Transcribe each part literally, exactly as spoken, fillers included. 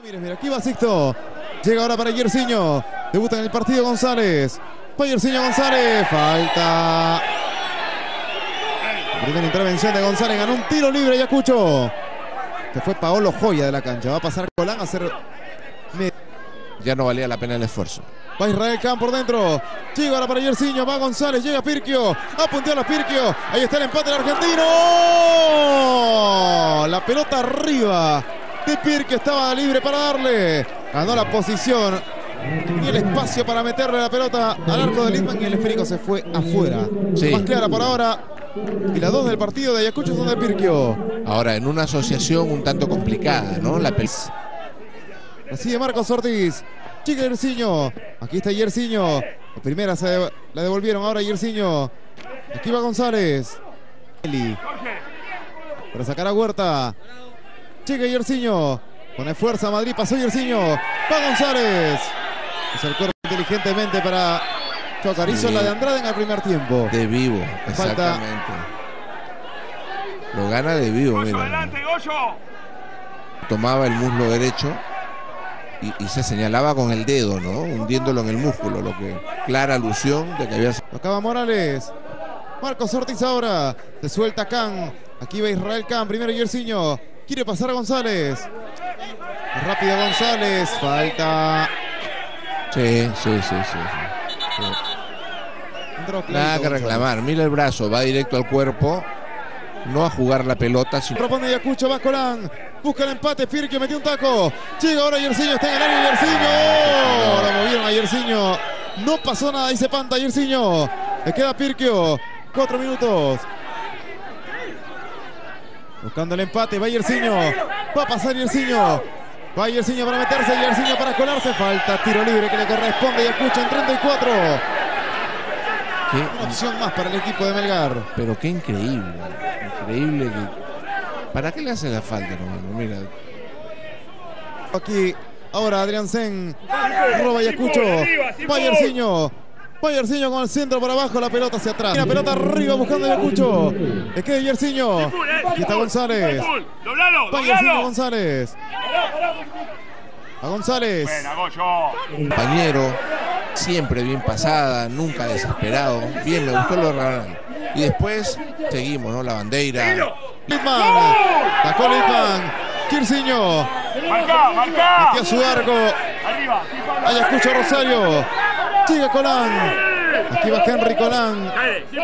Mira, mira, aquí va Sixto. Llega ahora para Yersinho. Debuta en el partido González. Para Yersinho González. Falta. La primera intervención de González. Ganó un tiro libre Ayacucho. Que fue Paolo Joya de la cancha. Va a pasar Colán a hacer. Ya no valía la pena el esfuerzo. Va Israel Can por dentro. Llega ahora para Yersinho. Va González. Llega Pirquio. Apunteó a Pirquio. Ahí está el empate del argentino. La pelota arriba de Pirquio. Estaba libre para darle. Ganó la posición. Tenía el espacio para meterle la pelota al arco de Littman y el esférico se fue afuera. Sí. Más clara por ahora. Y las dos del partido de Ayacucho son de Pirquio. Ahora en una asociación un tanto complicada, ¿no? La Así de Marcos Ortiz. Chica Yersinho. Aquí está Yersinho. La primera se la devolvieron. Ahora Yersinho. Aquí va González. Eli. Para sacar a Huerta. Chica Yersinho. Pone fuerza Madrid. Pasó Yersinho. Va González. Es el cuerpo inteligentemente para chocar. Hizo sí. La de Andrade en el primer tiempo. De vivo. Exactamente. Falta. Lo gana de vivo, mira. Tomaba el muslo derecho. Y, y se señalaba con el dedo, ¿no? Hundiéndolo en el músculo, lo que clara alusión de que había... Acaba Morales. Marcos Ortiz ahora. Se suelta Can. Aquí va Israel Can. Primero Yersinho. Quiere pasar a González. Rápido González. Falta. Sí, sí, sí, sí. sí. Nada que reclamar. Mira el brazo. Va directo al cuerpo. No a jugar la pelota. Sino... Propone Ayacucho. Va Colán. Busca el empate. Pirquio metió un taco. Llega ahora Yersinho. Está en el área Yersinho. La movieron a Yersinho. No pasó nada. Ahí se panta Yersinho. Le queda Pirquio. Cuatro minutos. Buscando el empate. Va Yersinho. Va a pasar Yersinho. Va Yersinho para meterse. Yersinho para colarse. Falta tiro libre que le corresponde a Ayacucho en treinta y cuatro. ¿Qué? Una opción más para el equipo de Melgar. Pero qué increíble. Increíble que... ¿Para qué le hace la falta, hermano? Mira. Aquí, ahora Adrián Sen. Roba Ayacucho. Va Yersinho. Va Yersinho con el centro por abajo. La pelota hacia atrás. La pelota arriba buscando Ayacucho. Le queda Yersinho. Aquí está González. Va Yersinho González. A González. Compañero. Siempre bien pasada. Nunca desesperado. Bien, me gustó lo de Ranal. Y después seguimos, ¿no? La bandera. Littman. Sacó Littman. Yersinho. Metió su arco. Ayacucho Rosario. Sigue Colán. Aquí va Henry Colán.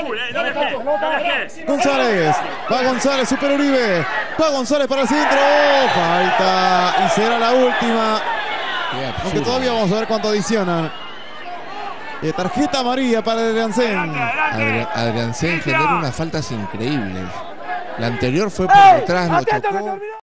González. Va González. Super Uribe. Va González para el centro. Oh, falta. Y será la última. Aunque todavía vamos a ver cuánto adicionan. Eh, tarjeta amarilla para Adrián Sen. Adri Adrián Sen genera unas faltas increíbles. La anterior fue por detrás, lo chocó.